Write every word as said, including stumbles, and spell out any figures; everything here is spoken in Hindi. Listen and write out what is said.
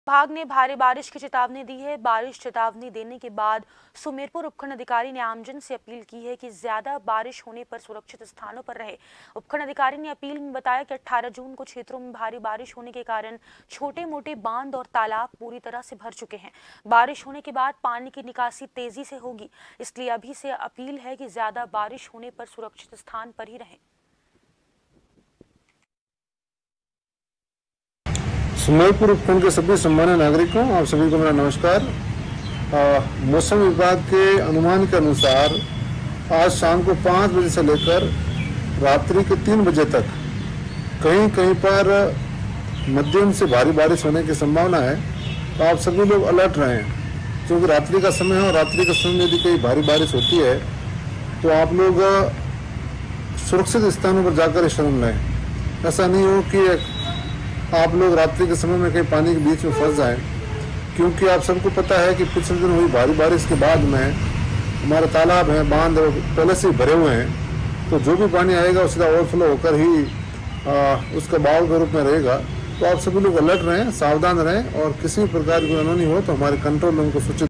विभाग ने भारी बारिश की चेतावनी दी है। बारिश चेतावनी देने के बाद सुमेरपुर उपखंड अधिकारी ने आमजन से अपील की है कि ज्यादा बारिश होने पर सुरक्षित स्थानों पर रहे। उपखंड अधिकारी ने अपील में बताया कि अठारह जून को क्षेत्रों में भारी बारिश होने के कारण छोटे मोटे बांध और तालाब पूरी तरह से भर चुके हैं। बारिश होने के बाद पानी की निकासी तेजी से होगी, इसलिए अभी से अपील है कि ज्यादा बारिश होने पर सुरक्षित स्थान पर ही रहें। सुमेरपुर उपखंड के सभी सम्मानित नागरिकों, आप सभी को मेरा नमस्कार। मौसम विभाग के अनुमान के अनुसार आज शाम को पाँच बजे से लेकर रात्रि के तीन बजे तक कहीं कहीं पर मध्यम से भारी बारिश होने की संभावना है। तो आप सभी लोग अलर्ट रहें, क्योंकि रात्रि का समय है और रात्रि के समय में यदि कहीं भारी बारिश होती है तो आप लोग सुरक्षित स्थानों पर जाकर शरण लें। ऐसा नहीं हो कि आप लोग रात्रि के समय में कहीं पानी के बीच में फंस जाएं, क्योंकि आप सबको पता है कि पिछले दिन हुई भारी बारिश के बाद में हमारे तालाब हैं, बांध पहले से भरे हुए हैं, तो जो भी पानी आएगा उसका ओवरफ्लो होकर ही आ, उसका बहाव के रूप में रहेगा। तो आप सभी लोग अलर्ट रहें, सावधान रहें और किसी प्रकार की अनहोनी हो तो हमारे कंट्रोल रूम को सूचित